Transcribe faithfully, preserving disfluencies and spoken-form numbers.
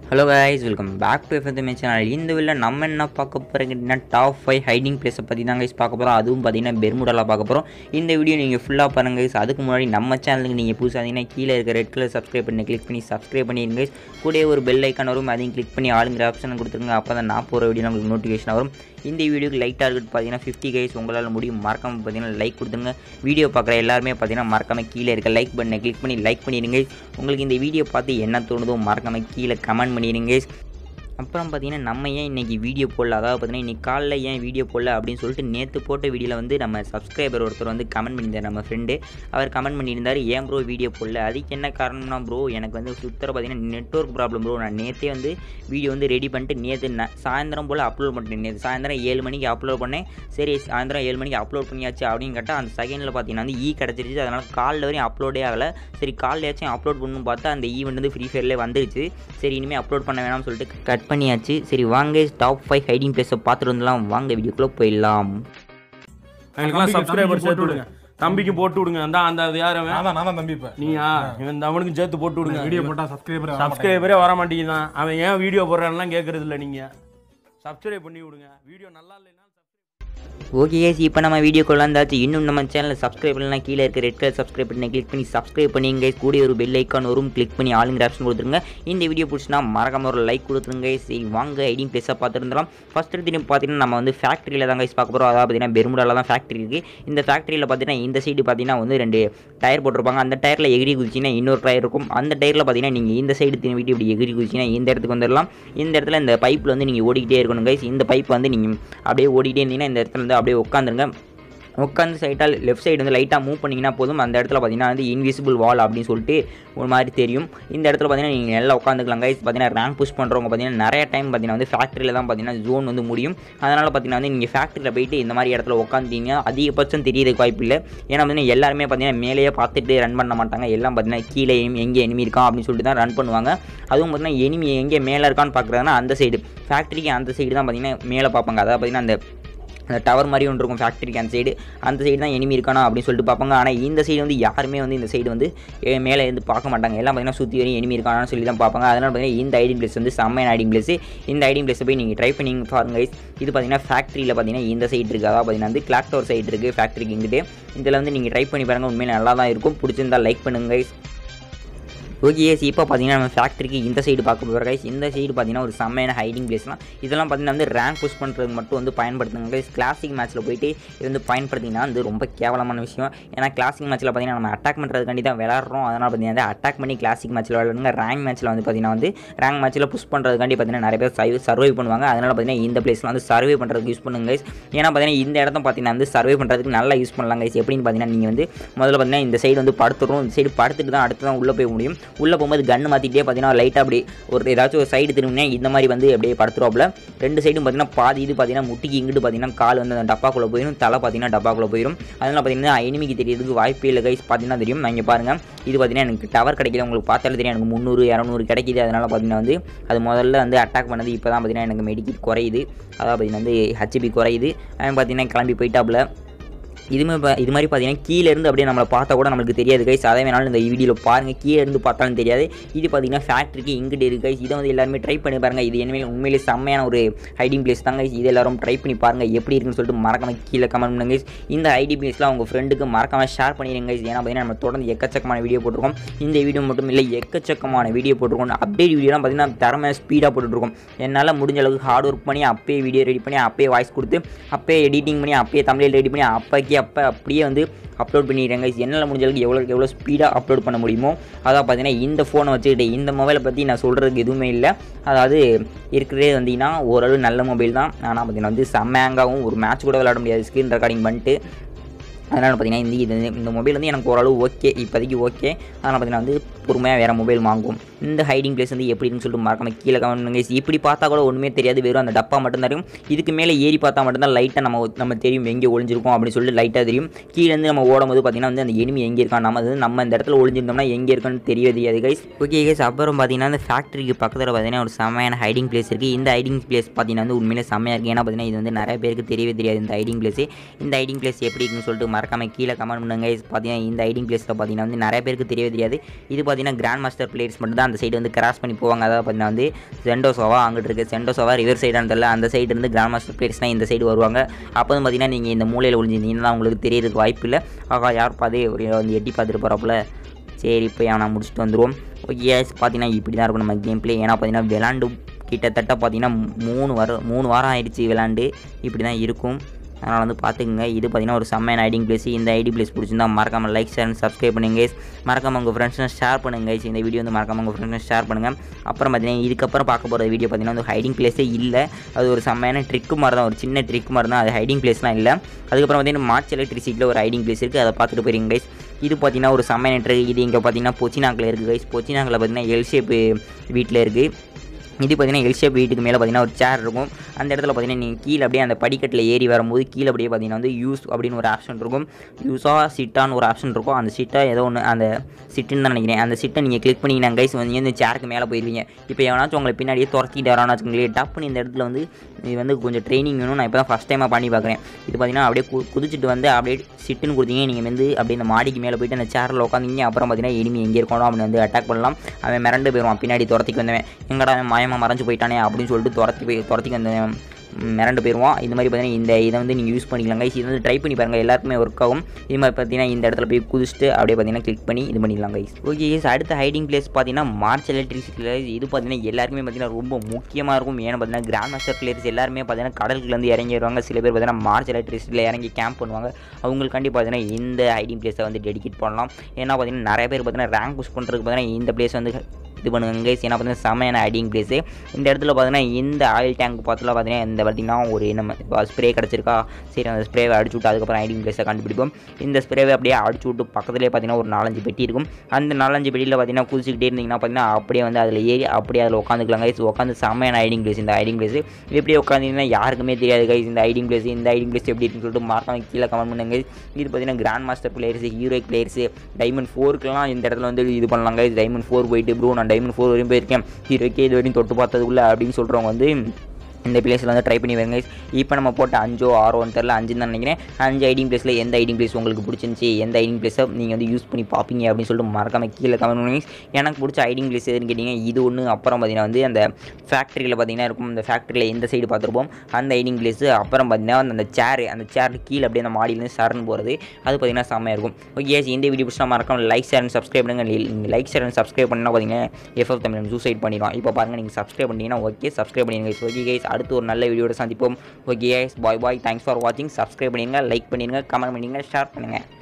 Hello guys, welcome back to F F M channel. இந்த வீடியோல நம்ம என்ன பார்க்க போறோம்னா டாப் ஃபைவ் ஹைடிங் பிளேஸ் பத்தி தான் guys பார்க்க போறோம். அதுவும் பாத்தீங்கன்னா பெர்முடால பார்க்க போறோம். இந்த வீடியோ நீங்க ஃபுல்லா பாருங்க guys. அதுக்கு முன்னாடி நம்ம சேனலுக்கு நீங்க புதுசா இருந்தீங்கன்னா கீழ இருக்க ரெட் கலர் subscribe பண்ணி click பண்ணி subscribe பண்ணிருங்க guys. கூடவே ஒரு bell icon வரும், அதையும் click பண்ணி ஆளுங்கற ஆப்ஷன் கொடுத்துருங்க. அப்பதான் நான் போற வீடியோ உங்களுக்கு நோட்டிஃபிகேஷன் வரும். இந்த வீடியோக்கு லைக் டார்கெட் பாத்தீங்கன்னா fifty guys. உங்களால முடியும், மறக்காம பாத்தீங்கன்னா லைக் கொடுத்துங்க. வீடியோ பார்க்குற எல்லாரும் பாத்தீங்கன்னா மறக்காம கீழ இருக்க லைக் பட்டனை click பண்ணி லைக் பண்ணிருங்க. உங்களுக்கு இந்த வீடியோ பார்த்து என்ன தோணுதோ மறக்காம கீழ கமெண்ட் பண்ணிருங்க guys. அப்புறம் பார்த்தீங்கன்னா நம்ம ஏன் இன்றைக்கி வீடியோ போடல, அதாவது பார்த்தீங்கன்னா இன்றைக்கி காலைல ஏன் வீடியோ போடல அப்படின்னு சொல்லிட்டு நேற்று போட்ட வீடியோவில் வந்து நம்ம சப்ஸ்கிரைபர் ஒருத்தர் வந்து கமெண்ட் பண்ணியிருந்தார். நம்ம ஃப்ரெண்டு அவர் கமெண்ட் பண்ணியிருந்தார், ஏன் ப்ரோ வீடியோ போடல, அதுக்கு என்ன காரணம்னா ப்ரோ எனக்கு வந்து சுத்தர பார்த்தீங்கன்னா நெட்வொர்க் ப்ராப்ளம் ப்ரோ. நான் நேற்றே வந்து வீடியோ வந்து ரெடி பண்ணிட்டு நேற்று ந சாயந்தரம் போல் அப்லோட் பண்ணிட்டேன். நேற்று சாயந்தரம் ஏழு மணிக்கு அப்லோட் பண்ணேன். சரி சாயந்தரம் ஏழு மணிக்கு அப்லோட் பண்ணியாச்சு அப்படின்னு கேட்டால் அந்த செகண்டில் பார்த்தீங்கன்னா வந்து ஈ கிடச்சிருச்சு. அதனால் காலில் வரையும் அப்லோடே ஆகலை. சரி காலையாச்சும் அப்லோட் பண்ணணும்னு பார்த்தா அந்த ஈவெண்ட் வந்து ஃப்ரீ ஃபயர்லேயே வந்துருச்சு. சரி இனிமேல் அப்லோட் பண்ண வேணாம்னு சொல்லிட்டு கட் பண்ணியாச்சு. சரி வாங்க டாப் ஃபைவ் ஹைடிங் பிளேஸை பார்த்துட்டு வந்துடலாம். வாங்க வீடியோக்குள்ளே போயிடலாம். எங்களுக்குலாம் சப்ஸ்கிரைபர் சேர்த்து விடுங்க, தம்பிக்கு போட்டு விடுங்க. அந்த அந்த யார் அவன்? அதான் நான் தான் தம்பி. இப்போ நீயா இவன் அவனுக்கு சேர்த்து போட்டு விடுங்க. வீடியோ போட்டா சப்ஸ்கிரைபர் சப்ஸ்கிரைபரே வர மாட்டேங்குதான். அவன் ஏன் வீடியோ போடுறான்லாம் கேட்கறது இல்லை. நீங்கள் சப்ஸ்கிரைப் பண்ணி விடுங்க. வீடியோ நல்லா இல்லைன்னா ஓகே கேஸ், இப்போ நம்ம வீடியோக்குள்ள வந்தாச்சு. இன்னும் நம்ம சேனலில் சப்ஸ்கிரைப் பண்ணலாம், கீழே இருக்க ரெட் கலர் சப்ஸ்கிரைப் பண்ணி கிளிக் பண்ணி சப்ஸ்கிரைப் பண்ணிங்க. கூட ஒரு பெல் ஐக்கான் வரும், கிளிக் பண்ணி ஆளுங்கிற ஆப்ஷன் கொடுத்துருங்க. இந்த வீடியோ பிடிச்சினா மறக்காம ஒரு லைக் கொடுத்துருங்க. சரி வாங்க ஹைடிங் பிளேஸாக பார்த்துருந்தோம். ஃபஸ்ட் எடுத்து பார்த்தீங்கன்னா நம்ம வந்து ஃபேக்ட்ரியில் தான் கைஸ் பார்க்க போகிறோம். அதாவது பார்த்தீங்கன்னா பெர்முடாவில் தான் ஃபேக்ட்ரி இருக்குது. இந்த ஃபேக்ட்ரியில் பார்த்தீங்கன்னா இந்த சைடு பார்த்தீங்கன்னா வந்து ரெண்டு டயர் போட்டிருப்பாங்க. அந்த டயரில் எகிரி குதிச்சின்னா இன்னொரு டயர் இருக்கும். அந்த டயரில் பார்த்தீங்கன்னா நீங்கள் இந்த சைடு திரும்பிட்டு இப்படி எகிரி குதிச்சின்னா இந்த இடத்துக்கு வந்துடலாம். இந்த இடத்துல இந்த பைப்பில் வந்து நீங்கள் ஓடிக்கிட்டே இருக்கணும் கைஸ். இந்த பைப் வந்து நீங்கள் அப்படியே ஓடிக்கிட்டே இருந்தீங்கன்னா இந்த இடத்துல வந்து அப்படியே உட்காந்துருங்க. உட்காந்து சைட்டால் லெஃப்ட் சைடு வந்து லைட்டாக மூவ் பண்ணிங்கன்னா போதும். அந்த இடத்துல பார்த்தீங்கன்னா வந்து இன்விசிபிள் வால் அப்படின்னு சொல்லிட்டு ஒரு மாதிரி தெரியும். இந்த இடத்துல பார்த்தீங்கன்னா நீங்கள் நல்லா உட்காந்துக்கலாம் கைஸ். பார்த்தீங்கன்னா ரேங்க் புஷ் பண்ணுறவங்க பார்த்தீங்கன்னா நிறைய டைம் பார்த்தீங்கன்னா வந்து ஃபேக்ட்ரியில் தான் பார்த்தீங்கன்னா ஜோன் வந்து முடியும். அதனால் பார்த்தீங்கன்னா வந்து நீங்கள் ஃபேக்ட்ரியில் போயிட்டு இந்த மாதிரி இடத்துல உட்காந்துட்டீங்கன்னா அதிகபட்சம் தெரியறதுக்கு வாய்ப்பு இல்லை. ஏன்னா பார்த்தீங்கன்னா எல்லாருமே பார்த்தீங்கன்னா மேலேயே பார்த்துட்டு ரன் பண்ண மாட்டாங்க. எல்லாம் பார்த்தீங்கன்னா கீழே எங்கே எனிமி இருக்கான் அப்படின்னு சொல்லிட்டு தான் ரன் பண்ணுவாங்க. அதுவும் பார்த்தீங்கன்னா எனிமி எங்கே மேலே இருக்கான்னு பார்க்குறதுனா அந்த சைடு ஃபேக்ட்ரிக்கு அந்த சைடு தான் பார்த்தீங்கன்னா மேலே பார்ப்பாங்க. அதாவது பார்த்தீங்கன்னா அந்த அந்த டவர் மாதிரி ஒன்று இருக்கும் ஃபேக்ட்ரிக்கு அந்த சைடு. அந்த சைடு தான் எனிமி இருக்கானா அப்படின்னு சொல்லிட்டு பார்ப்பாங்க. ஆனால் இந்த சைடு வந்து யாருமே வந்து இந்த சைடு வந்து மேலே இருந்து பார்க்க மாட்டாங்க. எல்லாம் பார்த்தீங்கன்னா சுற்றி வரையும் எனிமி இருக்கானான்னு சொல்லி தான் பார்ப்பாங்க. அதனால் பார்த்தீங்கன்னா இந்த ஐடிங் பிளேஸ் வந்து செம்மையான ஐடிங் பிளேஸ். இந்த ஐடிங் பிளேஸை போய் நீங்கள் ட்ரை பண்ணி பாருங்க கைஸ். இது பார்த்தீங்கன்னா ஃபேக்ட்ரியில் பார்த்தீங்கன்னா இந்த சைடு இருக்குது. அதாவது பார்த்தீங்கன்னா வந்து கிளாக் டவர் சைடு இருக்குது ஃபேக்ட்ரிக்கு இங்கிட்டு. இதில் வந்து நீங்கள் ட்ரை பண்ணி பாருங்கள், உண்மையிலே நல்லா தான் இருக்கும். பிடிச்சிருந்தால் லைக் பண்ணுங்க கைஸ். ஓகே எஸ், இப்போ பார்த்தீங்கன்னா நம்ம ஃபேக்ட்ரிக்கு இந்த சைடு பார்க்க போகிற கைஸ். இந்த சைடு பார்த்தீங்கன்னா ஒரு செம்மையான ஹைடிங் பிளேஸ்லாம். இதெல்லாம் பார்த்தீங்கன்னா வந்து ரேங்க் புஷ் பண்ணுறதுக்கு மட்டும் வந்து பயன்படுத்துங்க கைஸ். கிளாசிக் மேட்ச்சில் போயிட்டு இது வந்து பயன்படுத்திங்கன்னா வந்து ரொம்ப கேவலமான விஷயம். ஏன்னா கிளாசிக் மேட்ச்சில் பார்த்தீங்கன்னா நம்ம அட்டாக் பண்ணுறதுக்காண்டி தான் விளாட்றோம். அதனால் பார்த்தீங்கன்னா அட்டாக் பண்ணி கிளாசிக் மேட்ச்சில் விளாடுங்க. ரேங்க் மேட்ச்சில் வந்து பார்த்தீங்கன்னா வந்து ரேங்க் மேட்ச்சில் புஷ் பண்ணுறதுக்காண்டி பார்த்தீங்கன்னா நிறைய பேர் சர்வை சர்வை பண்ணுவாங்க. அதனால் பார்த்தீங்கன்னா இந்த பிளேஸ்லாம் வந்து சர்வை பண்ணுறதுக்கு யூஸ் பண்ணுங்க கைஸ். ஏன்னா பார்த்தீங்கன்னா இந்த இடத்த பார்த்தீங்கன்னா வந்து சர்வை பண்ணுறதுக்கு நல்லா யூஸ் பண்ணலாம் கைஸ். எப்படின்னு பார்த்தீங்கன்னா நீங்கள் வந்து முதல்ல பார்த்தீங்கன்னா இந்த சைடு வந்து படுத்துடும். இந்த சைடு படுத்துட்டு தான் அடுத்து தான் உள்ளே போய் முடியும். உள்ளே போகும்போது கன் மாற்றிட்டே பார்த்தீங்கன்னா லைட்டாக அப்படி ஒரு ஏதாச்சும் ஒரு சைடு திரும்பினா இந்த மாதிரி வந்து அப்படியே படுத்துருவாப்புல. ரெண்டு சைடும் பார்த்தீங்கன்னா பாதி இது பார்த்தீங்கன்னா முட்டிக்கு இங்கிட்டு பார்த்தீங்கன்னா கால் வந்து அந்த டப்பாக்குள்ளே போயிடும், தலை பார்த்தீங்கன்னா டப்பாக்குள்ளே போயிடும். அதனால் பார்த்தீங்கன்னா எனிமிக்கு தெரியறதுக்கு வாய்ப்பே இல்லை கைஸ். பார்த்தீங்கன்னா தெரியும். நான் இங்கே பாருங்கள், இது பார்த்தீங்கன்னா எனக்கு டவர் கிடைக்கல. உங்களுக்கு பார்த்தாலே தெரியும் எனக்கு முந்நூறு இரநூறு கிடைக்கிது. அதனால் பார்த்தீங்கன்னா வந்து அது முதல்ல வந்து அட்டாக் பண்ணது. இப்போ தான் பார்த்தீங்கன்னா எனக்கு மெடிக்கெட் குறையுது. அதாவது பார்த்தீங்கன்னா வந்து ஹெச்பி குறையுது. அவன் பார்த்தீங்கன்னா கிளம்பி போயிட்டாப்புல. இதுமே இது மாதிரி பார்த்தீங்கன்னா கீழே இருந்து அப்படியே நம்மளை பார்த்தா கூட நம்மளுக்கு தெரியாது கைஸ். அதே வேணாலும் இந்த வீடியோவில் பாருங்கள், கீழே இருந்து பார்த்தாலும் தெரியாது. இது பார்த்தீங்கன்னா ஃபேக்ட்ரிக்கு இங்கிட்டு இருக்குது கைஸ். இதை வந்து எல்லாருமே ட்ரை பண்ணி பாருங்கள். இது இனிமேல் உண்மையிலே செம்மையான ஒரு ஹைடிங் பிளேஸ் தாங்க கைஸ். இது எல்லாரும் ட்ரை பண்ணி பாருங்கள் எப்படி இருக்குன்னு சொல்லிட்டு மறக்காம கீழே கமெண்ட் பண்ணுங்க கைஸ். இந்த ஐடி பிளேஸ்லாம் உங்கள் ஃப்ரெண்டுக்கு மறக்காம ஷேர் பண்ணிடுங்க கைஸ். ஏன்னா பார்த்தீங்கன்னா நம்ம தொடர்ந்து எக்கச்சக்கமான வீடியோ போட்டிருக்கோம். இந்த வீடியோ மட்டும் இல்லை, எக்கச்சக்கமான வீடியோ போட்டிருக்கோம். அப்டேட் வீடியோலாம் பார்த்தீங்கன்னா திறமை ஸ்பீடாக போட்டுருக்கோம். என்னால் முடிஞ்ச அளவுக்கு ஹார்ட் ஒர்க் பண்ணி அப்பயே வீடியோ ரெடி பண்ணி அப்பயே வாய்ஸ் கொடுத்து அப்பயே எடிட்டிங் பண்ணி அப்பயே தமிழில் ரெடி பண்ணி அப்போக்கே அப்போ அப்படியே வந்து அப்லோட் பண்ணிடுறேங்க. என்னால் முடிஞ்ச அளவுக்கு எவ்வளோ எவ்வளோ ஸ்பீடாக அப்லோட் பண்ண முடியுமோ. அதான் பார்த்தீங்கன்னா இந்த ஃபோனை வச்சுக்கிட்டு இந்த மொபைலை பற்றி நான் சொல்கிறதுக்கு எதுவுமே இல்லை. அதாவது இருக்கிறதே வந்தீங்கன்னா ஓரளவு நல்ல மொபைல் தான். ஆனால் பார்த்தீங்கன்னா வந்து செம்மேங்காகவும் ஒரு மேட்ச் கூட விளையாட முடியாது ஸ்க்ரீன் ரெக்கார்டிங் பண்ணிட்டு. அதனால் பார்த்தீங்கன்னா இந்த இது இந்த மொபைல் வந்து எனக்கு ஓரளவு ஓகே, இப்போதைக்கு ஓகே. அதனால் பார்த்தீங்கன்னா வந்து பொறுமையாக வேறு மொபைல் வாங்குவோம். இந்த ஹைடிங் பிளேஸ் வந்து எப்படின்னு சொல்லிட்டு மறக்காம கீழே கமெண்ட் பண்ணுங்க. இப்படி பார்த்தா கூட ஒன்றுமே தெரியாது, வெறும் அந்த டப்பா மட்டும்தான் இருக்கும். இதுக்கு மேலே ஏறி பார்த்தா மட்டும்தான் லைட்டாக நம்ம நம்ம தெரியும் எங்கே ஒளிஞ்சிருக்கோம் அப்படின்னு சொல்லிட்டு லைட்டாக தெரியும். கீழேருந்து நம்ம ஓடும்போது பார்த்தீங்கன்னா வந்து அந்த எனிமி எங்கே இருக்கான், நம்ம வந்து நம்ம இந்த இடத்துல ஒளிஞ்சிருந்தோம்னா எங்கே இருக்கான்னு தெரியவே தெரியாது கைஸ். ஓகே கைஸ், அப்புறம் பார்த்தீங்கன்னா அந்த ஃபேக்ட்ரிக்கு பக்கத்தில் பார்த்தீங்கன்னா ஒரு செம்மையான ஹைடிங் பிளேஸ் இருக்குது. இந்த ஹைடிங் பிளேஸ் பார்த்தீங்கன்னா வந்து உண்மையிலே செம்மையாக இருக்குது. ஏன்னா பார்த்தீங்கன்னா இது வந்து நிறைய பேருக்கு தெரியவே தெரியாது இந்த ஹைடிங் பிளேஸ். இந்த ஹைடிங் பிளேஸ் எப்படி இருக்குன்னு சொல்லிட்டு மறக்காமல் கீழே கமெண்ட் பண்ணுங்க guys. பார்த்தீங்கன்னா இந்த ஹைடிங் பிளேஸில் பார்த்தீங்கன்னா வந்து நிறைய பேருக்கு தெரியவே தெரியாது. இது பார்த்தீங்கன்னா கிராண்ட் மாஸ்டர் பிளேயர்ஸ் மட்டும் தான் அந்த சைடு வந்து கிராஸ் பண்ணி போவாங்க. அதாவது பார்த்தீங்கன்னா வந்து சென்டோசோவா அங்கிட்டு இருக்குது, சென்டோசோவா ரிவர் சைடானு தெரியல, அந்த சைடு இருந்து கிராண்ட் மாஸ்டர் பிளேயர்ஸ்னால் இந்த சைடு வருவாங்க. அப்போ வந்து பார்த்தீங்கன்னா நீங்கள் இந்த மூலையில் ஒழிஞ்சிருந்தீங்கன்னா உங்களுக்கு தெரியறதுக்கு வாய்ப்பு இல்லை. ஆகா யார் பார்த்து ஒரு வந்து எட்டி பார்த்துட்டு போகிறாப்புல. சரி இப்போ நான் முடிச்சுட்டு வந்துடுவோம். ஓகே பார்த்தீங்கன்னா இப்படி தான் இருக்கும் நம்ம கேம் பிளே. ஏன்னா பார்த்தீங்கன்னா விளாண்டு கிட்டத்தட்ட பார்த்தீங்கன்னா மூணு வாரம் மூணு வாரம் ஆயிடுச்சு விளாண்டு. இப்படி தான் இருக்கும். அதனால் வந்து பார்த்துக்குங்க. இது பார்த்தீங்கன்னா ஒரு செம்மையான ஐடிங் பிளேஸ். இந்த ஐடி பிளேஸ் பிடிச்சிருந்தா மறக்காமல் லைக் ஷேர் சப்ஸ்கிரைப் பண்ணுங்க. மறக்காமல் உங்கள் ஃப்ரெண்ட்ஸ்லாம் ஷேர் பண்ணுங்க. இந்த வீடியோ வந்து மறக்காமல் உங்கள் ஃப்ரெண்ட்ஸ் ஷேர் பண்ணுங்கள். அப்புறம் பார்த்தீங்கன்னா இதுக்கப்புறம் பார்க்க போகிற வீடியோ பார்த்தீங்கன்னா வந்து ஹைடிங் பிளேஸே இல்லை. அது ஒரு செம்மையான ட்ரிக்கு மாதிரி தான், ஒரு சின்ன ட்ரிக் மாதிரி தான். அது ஹைடிங் பிளேஸ்லாம் இல்லை. அதுக்கப்புறம் பார்த்தீங்கன்னா மார்ச் எலக்ட்ரிசிட்டியில் ஒரு ஹைடிங் பிளேஸ் இருக்குது, அதை பார்த்துட்டு போயிருங்க கைஸ். இது பார்த்தீங்கன்னா ஒரு செம்மையான ட்ரிக். இது இங்கே பார்த்தீங்கன்னா பொச்சினாக்கில் இருக்குது கைஸ். பொச்சினாக்கில் பார்த்தீங்கன்னா எல் ஷேப் வீட்டில் இருக்குது. இது பார்த்தீங்கன்னா எல் ஷேப் வீட்டுக்கு மேலே பார்த்தீங்கன்னா ஒரு சேர் இருக்கும். அந்த இடத்துல பார்த்தீங்கன்னா நீங்கள் கீழே அப்படியே அந்த படிக்கட்டில் ஏறி வரும்போது கீழே அப்படியே பார்த்தீங்கன்னா வந்து யூஸ் அப்படின்னு ஒரு ஆப்ஷன் இருக்கும். யூஸாக சிட்டான்னு ஒரு ஆப்ஷன் இருக்கும். அந்த சிட்டாக ஏதோ ஒன்று அந்த சிட்டுன்னு தான் நினைக்கிறேன். அந்த சிட்டை நீங்கள் கிளிக் பண்ணிங்கன்னா கைஸ் வந்து இந்த சேருக்கு மேலே போயிருவீங்க. இப்போ எவனாச்சும் உங்களை பின்னாடியே துரத்திட்டு வரான்னு வச்சுக்கோங்களேன், டப்புன்னு இந்த இடத்துல வந்து இது வந்து கொஞ்சம் ட்ரைனிங் வேணும். நான் இப்போ தான் ஃபஸ்ட் டைமாக பண்ணி பார்க்குறேன். இது பார்த்தீங்கன்னா அப்படியே கு குதிச்சுட்டு வந்து அப்படியே சிட்டுன்னு கொடுத்தீங்க. நீங்கள் வந்து அப்படியே இந்த மாடிக்கு மேலே போய்ட்டு அந்த சேரில் உட்காந்திங்க. அப்புறம் பார்த்தீங்கன்னா எனிமி எங்கே இருக்கணும் அப்படின்னு வந்து அட்டாக் பண்ணலாம். அவன் மிரண்டு போயிடுவான். பின்னாடி துரத்திக்கு வந்தவன் எங்கடா மாயமாக மறைஞ்சு போயிட்டானே அப்படின்னு சொல்லிட்டு துரத்தி போய் துரத்திக்கு வந்தவன் மிரண்டு போயிடுவான். இது மாதிரி பார்த்தீங்கன்னா இந்த இதை வந்து நீங்கள் யூஸ் பண்ணிக்கலாம் கைஸ். இது வந்து ட்ரை பண்ணி பாருங்கள், எல்லாருக்குமே ஒர்க் ஆகும். இது மாதிரி பார்த்தீங்கன்னா இந்த இடத்துல போய் குதிச்சுட்டு அப்படியே பார்த்தீங்கன்னா கிளிக் பண்ணி இது பண்ணிடலாம் கைஸ். ஓகே கைஸ், அடுத்த ஹைடிங் பிளேஸ் பார்த்தீங்கன்னா மார்ச் எலக்ட்ரிசிட்டியில். இது பார்த்தீங்கன்னா எல்லாருக்குமே பார்த்தீங்கன்னா ரொம்ப முக்கியமாக இருக்கும். ஏன்னா பார்த்தீங்கன்னா கிராண்ட் மாஸ்டர் பிளேயர்ஸ் எல்லாருமே பார்த்தீங்கன்னா கடலுக்குலேருந்து இறங்கி வருவாங்க. சில பேர் பார்த்தீங்கன்னா மார்ச் எலக்ட்ரிசிட்டியில் இறங்கி கேம்ப் பண்ணுவாங்க. அவங்களுக்காண்டி பார்த்தீங்கன்னா இந்த ஹைடிங் பிளேஸை வந்து டெடிகேட் பண்ணலாம். ஏன்னா பார்த்தீங்கன்னா நிறைய பேர் பார்த்தீங்கன்னா ரேங்க் புஷ் பண்ணுறதுக்கு பார்த்தீங்கன்னா இந்த பிளேஸ் வந்து இது பண்ணுங்க கைஸ். ஏன்னா பார்த்தீங்கன்னா செமையான ஹைடிங் பிளேஸு. இந்த இடத்துல பார்த்தீங்கன்னா இந்த ஆயில் டேங்க் பார்த்துல பார்த்தீங்கன்னா இந்த பார்த்தீங்கன்னா ஒரு நம்ம ஸ்ப்ரே கிடச்சிருக்கா, சரி அந்த ஸ்ப்ரேவை அடிச்சு விட்டு அதுக்கப்புறம் ஹைடிங் பிளேஸை கண்டுபிடிப்போம். இந்த ஸ்ப்ரேவை அப்படியே அடிச்சு விட்டு பக்கத்துலேயே பார்த்தீங்கன்னா ஒரு நாலஞ்சு பெட்டி இருக்கும். அந்த நாலஞ்சு பெட்டியில் பார்த்தீங்கன்னா குதிச்சுக்கிட்டே இருந்தீங்கன்னா பார்த்தீங்கன்னா அப்படியே வந்து அதில் ஏறி அப்படியே அதில் உட்காந்துக்கலாம் கைஸ். உட்காந்து செமையான ஹைடிங் பிளேஸ் இந்த ஹைடிங் பிளேஸ். இப்படியே உட்காந்திங்கன்னா யாருக்குமே தெரியாது கைஸ் இந்த ஹைடிங் பிளேஸ். இந்த ஹைடிங் பிளேஸ் எப்படி இருக்குன்னு சொல்லிட்டு மறக்காம கீழே கமெண்ட் பண்ணுங்க. இது பார்த்தீங்கன்னா grand master players, heroic players, diamond ஃபோருக்குலாம் இந்த இடத்துல வந்து இது பண்ணலாம் கைஸ். டைமண்ட் ஃபோர் போயிட்டு ப்ரோ நான் டைமண்ட் ஃபோர் வரையும் போயிருக்கேன், ஹீரோக்கே இது வரையும் தொட்டு பார்த்ததுக்குள்ள அப்படின்னு சொல்கிறவங்க வந்து இந்த பிளேஸில் வந்து ட்ரை பண்ணி வருங்க. இப்போ நம்ம போட்ட அஞ்சோ ஆரோன்னு தெரில, அஞ்சுன்னு தான் நினைக்கிறேன். அஞ்சு ஐடிங் பிளேஸில் எந்த ஐடிங் பிளேஸ் உங்களுக்கு பிடிச்சிருந்துச்சி, எந்த ஐடிங் பிளேஸை நீங்கள் வந்து யூஸ் பண்ணி பார்ப்பீங்க அப்படின்னு சொல்லிட்டு மறக்காம கீழே கமெண்ட் பண்ணுங்க. எனக்கு பிடிச்ச ஐடிங் பிளேஸ் எதுன்னு கேட்டிங்க இது ஒன்று. அப்புறம் பார்த்தீங்கன்னா வந்து அந்த ஃபேக்ட்ரியில் பார்த்தீங்கன்னா இருக்கும். அந்த ஃபேக்ட்ரியில் இந்த சைடு பார்த்துருப்போம் அந்த ஐடிங் பிளேஸு. அப்புறம் பார்த்தீங்கன்னா அந்த சேரு, அந்த சேர் கீழே அப்படியே அந்த மாடியிலேருந்து சரன்னு போகிறது, அது பார்த்தீங்கன்னா செம்மையாக இருக்கும். ஓகே இந்த வீடியோ பிடிச்சா மறக்காம லைக் ஷேர் அண்ட் சப்ஸ்கிரைப் பண்ணுங்கள். நீங்கள் லைக் ஷேர் அண்ட் சப்ஸ்கிரைப் பண்ணால் பார்த்தீங்கன்னா எஃப்எஃப் தமிழ் சூசைட் பண்ணிடுவோம். இப்போ பாருங்கள் நீங்கள் சப்ஸ்கிரைப் பண்ணிங்கன்னா ஓகே சப்ஸ்கிரைப் பண்ணிடுங்க. ஓகே கைஸ், அடுத்து ஒரு நல்ல வீடியோ சந்திப்போம். Okay bye bye, thanks for வாட்சிங். சப்ஸ்கிரைப் பண்ணிடுங்க, லைக் பண்ணிடுங்க, கமெண்ட் பண்ணிடுங்க, ஷேர் பண்ணுங்கள்.